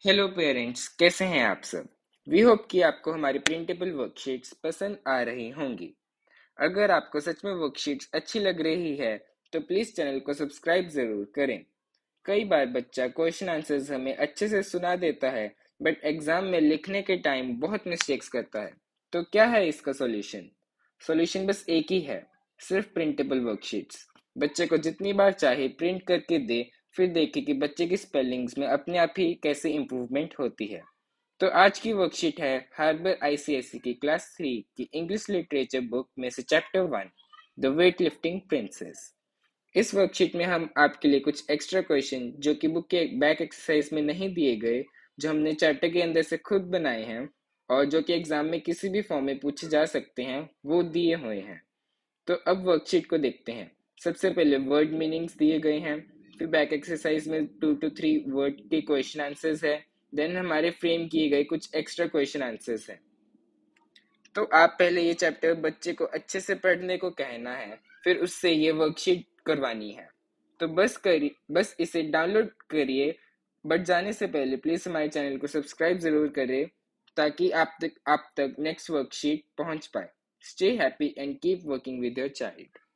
Hello parents, कैसे हैं आप सब। वी होप कि आपको हमारी प्रिंटेबल वर्कशीट्स पसंद आ रही होंगी। अगर आपको सच में वर्कशीट्स अच्छी लग रही है तो प्लीज़ चैनल को सब्सक्राइब ज़रूर करें। कई बार बच्चा क्वेश्चन आंसर्स हमें अच्छे से सुना देता है, बट एग्ज़ाम में लिखने के टाइम बहुत मिस्टेक्स करता है। तो क्या है इसका सॉल्यूशन? सॉल्यूशन बस एक ही है, सिर्फ प्रिंटेबल वर्कशीट्स। बच्चे को जितनी बार चाहे प्रिंट करके दे, फिर देखें कि बच्चे की स्पेलिंग्स में अपने आप ही कैसे इम्प्रूवमेंट होती है। तो आज की वर्कशीट है हार्बर आईसीएसई की क्लास 3 की इंग्लिश लिटरेचर बुक में से chapter 1, the weight lifting princess. इस वर्कशीट में हम आपके लिए कुछ एक्स्ट्रा क्वेश्चन जो कि बुक के बैक एक्सरसाइज में नहीं दिए गए, जो हमने चैप्टर के अंदर से खुद बनाए हैं और जो कि एग्जाम में किसी भी फॉर्म में पूछे जा सकते हैं, वो दिए हुए हैं। तो अब वर्कशीट को देखते हैं। सबसे पहले वर्ड मीनिंग्स दिए गए हैं, फिर बैक एक्सरसाइज में 2 to 3 वर्ड के क्वेश्चन आंसर्स है, देन हमारे फ्रेम किए गए कुछ एक्स्ट्रा क्वेश्चन आंसर्स हैं। तो आप पहले ये चैप्टर बच्चे को अच्छे से पढ़ने को कहना है, फिर उससे ये वर्कशीट करवानी है। तो बस इसे डाउनलोड करिए, बट जाने से पहले प्लीज़ हमारे चैनल को सब्सक्राइब ज़रूर करें ताकि आप तक नेक्स्ट वर्कशीट पहुंच पाए। Stay happy and keep working with your child.